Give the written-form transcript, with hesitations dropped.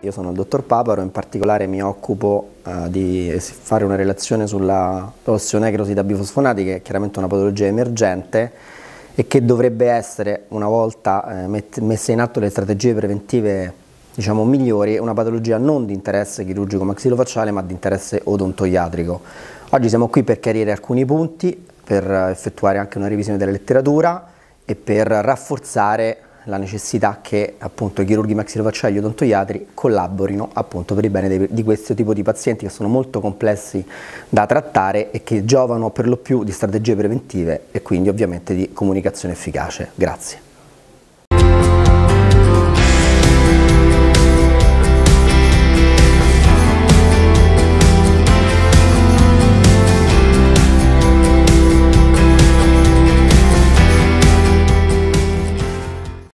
io sono il dottor Paparo, in particolare mi occupo di fare una relazione sulla osteonecrosi da bifosfonati, che è chiaramente una patologia emergente e che dovrebbe essere, una volta messe in atto le strategie preventive diciamo migliori, una patologia non di interesse chirurgico maxillofacciale ma di interesse odontoiatrico. Oggi siamo qui per chiarire alcuni punti, per effettuare anche una revisione della letteratura e per rafforzare la necessità che appunto i chirurghi maxillofacciali e gli odontoiatri collaborino appunto per il bene di questo tipo di pazienti che sono molto complessi da trattare e che giovano per lo più di strategie preventive e quindi ovviamente di comunicazione efficace. Grazie.